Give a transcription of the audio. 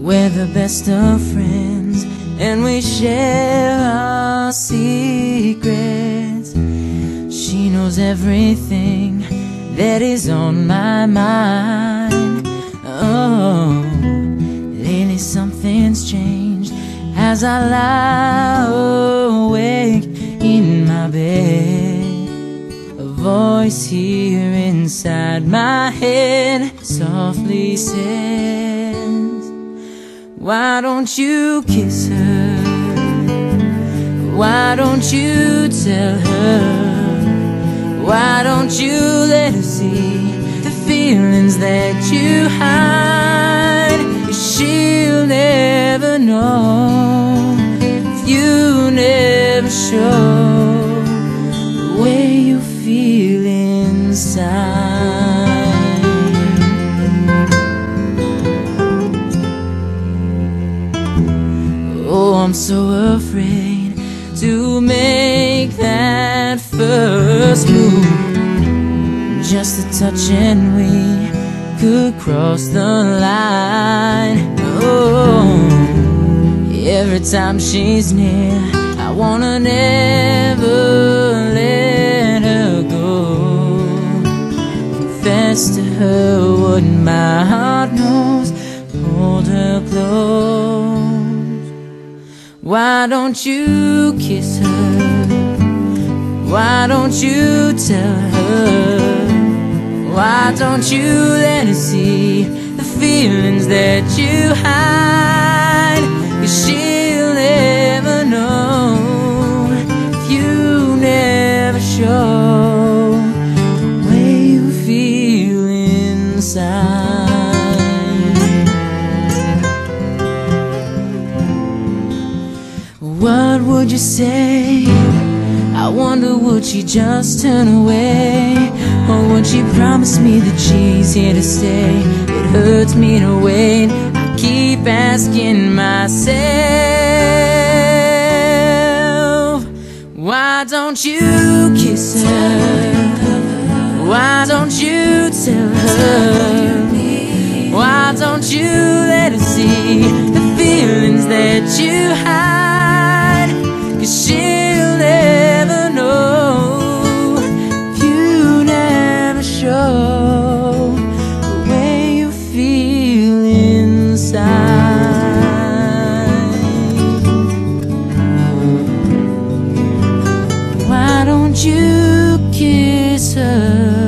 We're the best of friends, and we share our secrets. She knows everything that is on my mind. Oh, lately something's changed as I lie awake in my bed. A voice here inside my head softly says, why don't you kiss her? Why don't you tell her? Why don't you let her see the feelings that you hide? 'Cause she'll never know if you never show the way you feel inside. Oh, I'm so afraid to make that first move. Just a touch and we could cross the line. Oh, every time she's near, I wanna never let her go. Confess to her what my heart knows, hold her close. Why don't you kiss her? Why don't you tell her? Why don't you let her see the feelings that you hide? 'Cause she'll never know if you never show the way you feel inside. What would you say? I wonder, would she just turn away? Or would she promise me that she's here to stay? It hurts me to wait, I keep asking myself. Why don't you kiss her? Why don't you tell her? Why don't you let her see the feelings that you hide? 'Cause she'll never know if you never show the way you feel inside. Why don't you kiss her?